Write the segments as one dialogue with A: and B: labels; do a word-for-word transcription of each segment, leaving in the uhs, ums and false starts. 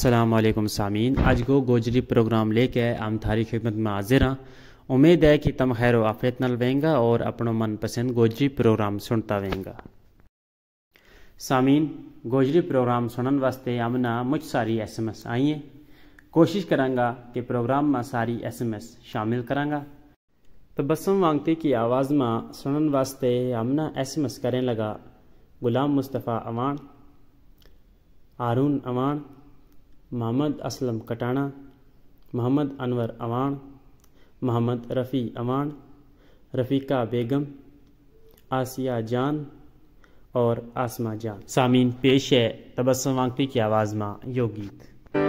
A: अस्सलाम वालेकुम सामीन। आज को गोजरी प्रोग्राम लेके हम थारी खिदमत में हाजिर हाँ। उम्मीद है कि तुम खैर आफियत नाल वेंगा और अपना मनपसंद गोजरी प्रोग्राम सुनता वेंगा। सामीन, गोजरी प्रोग्राम सुनने वास्ते हमने मुझ सारी एस एम एस आई हैं। कोशिश करांगा कि प्रोग्राम में सारी एस एम एस शामिल करांगा। तो बसम वांगते की आवाज़ में सुनने वास्ते हमने एस एम एस करें लगा गुलाम मुस्तफ़ा अवान, हारून अवान, मोहम्मद असलम कटाना, मोहम्मद अनवर अवान, मोहम्मद रफ़ी अवान, रफ़ीका बेगम, आसिया जान और आसमा जान। सामीन, पेश है तबस्सुम वांगती की आवाज़ में यो गीत।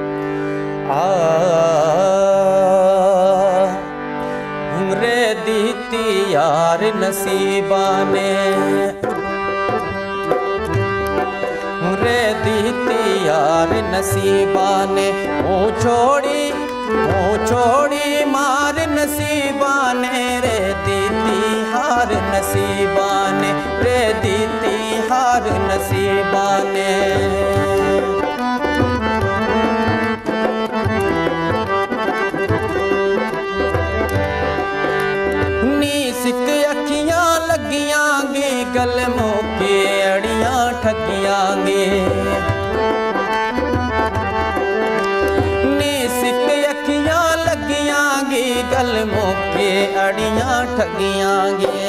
B: उम्रे दीती यार नसीबा ने, उम्रे दीती यार नसीबा ने, ओ छोड़ी ओ छोड़ी मार नसीबा ने, रे दीती हार नसीबा ने, रे दीती हार नसीबा ने। सिक अखियां लगियां गे, गल मोके अड़ियां ठगियां गे, नी सिक अखियां लगियां गे, गल मोके अड़ियां ठगियां गे।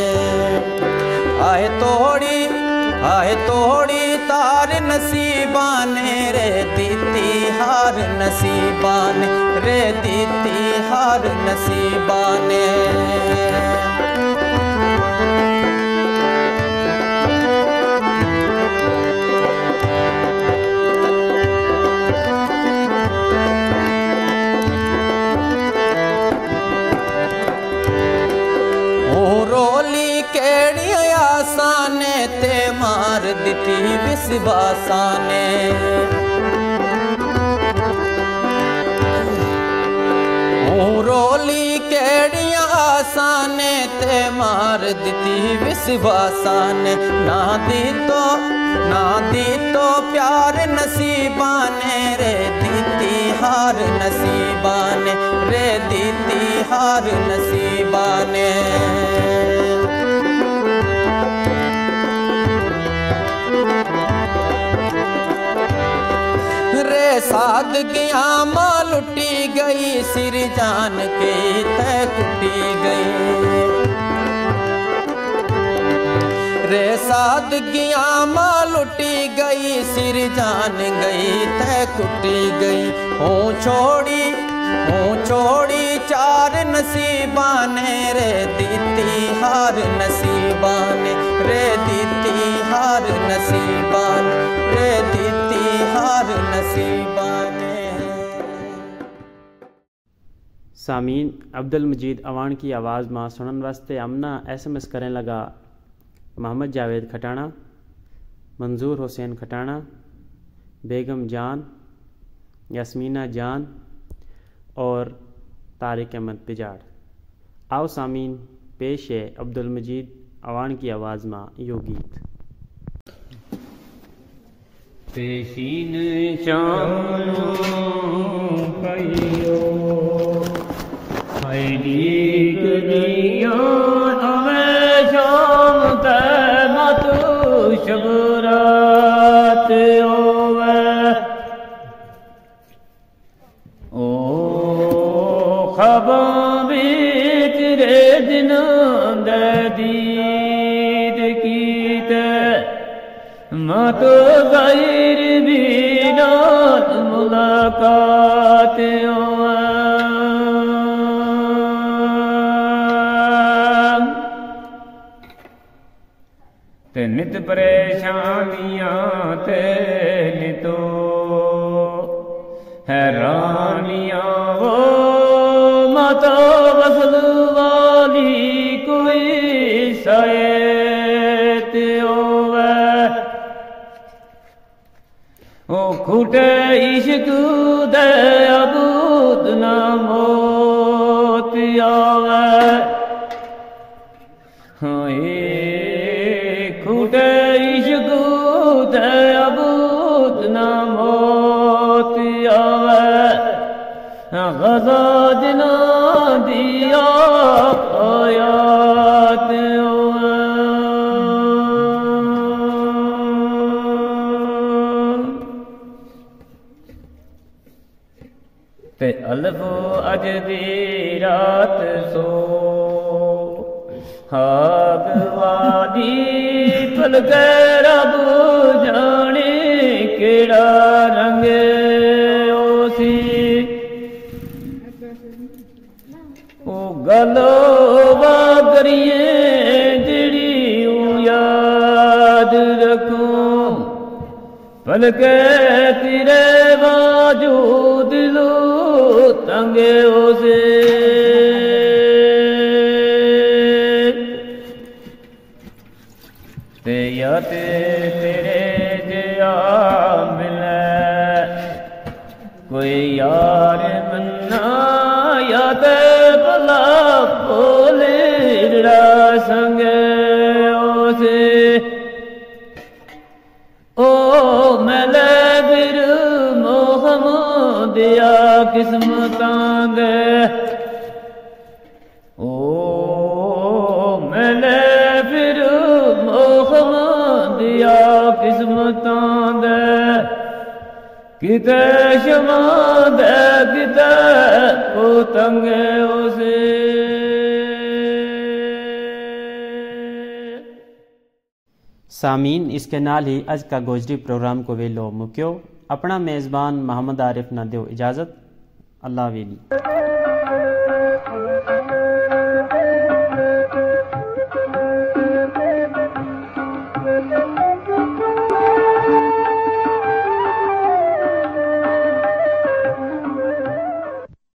B: आए तोड़ी आए तोड़ी तार नसीबा ने, रे दीती हार नसीबा ने, रे दीती हार नसीबा ने। रोली केड़ी आसाने ते मार दिती विश्वासाने, रोली केड़ी आसाने ते मार दिती विश्वासाने। ना दी तो ना दी तो प्यार नसीबा ने, रे दीती हार नसीबा ने, रे दीती हार नसीबा ने। रे सादगियां मां लुटी गई, सिर जान के तय कुटी गई, रे सादगियां मां लुटी गई, सिर जान गई तय कुटी गई। ओ छोड़ी ओ छोड़ी चार नसीबा ने, रे दीती हार नसीबा ने, रे दीती हार नसीबा ने, रे दीती हार नसीबा ने।
A: सामीन, अब्दुल मजीद अवान की आवाज़ में सुनने वास्ते हमना एस एम एस करें लगा मोहम्मद जावेद खटाना, मंजूर हुसैन खटाना, बेगम जान, यास्मीना जान और तारिक अहमद पिजाड़। आओ सामीन, पेश है अब्दुल मजीद अवान की आवाज़ में यो गीत।
C: पेशीन चानो कहियो हैदी दुनिया हमें शाम ते मत शबरात होवे, ओ खबा बीच रे दिन दे दीद कीते, मत गैर बीनात मुलाकात होवे। ते नित परेशानियां ते नितो हैरानियां वो, मत वसल वाली कोई शायद होवे। ओ खुटे इश्क दे अबूद ना मौत आवे, हाय खुटे इश्क दे अबूद ना मौत गज़ा जिना दिया आयात ते अल्फ अज दी रात सो हाग वादी पलक रब जाने केड़ा रंग ओसी ओ गलो वागरिए जिड़ी याद रखूं पलक तेरे बाजूद लो तंगे ओसे ते या ते तेरे जया मिले कोई यार मन्ना या ते भला बोले जड़ा संगे ओसे ओ मैले फिर मोहम दिया किस्मतां दे ओ मैले फिर मोहम दिया किस्मतां दे किते शमा दे किते पतंग उसे
A: सामीन इसके नाल ही अज का गोजरी प्रोग्राम को वेलो मुक्यो। अपना मेज़बान मोहम्मद आरिफ ना दो इजाज़त। अल्लाह वेली।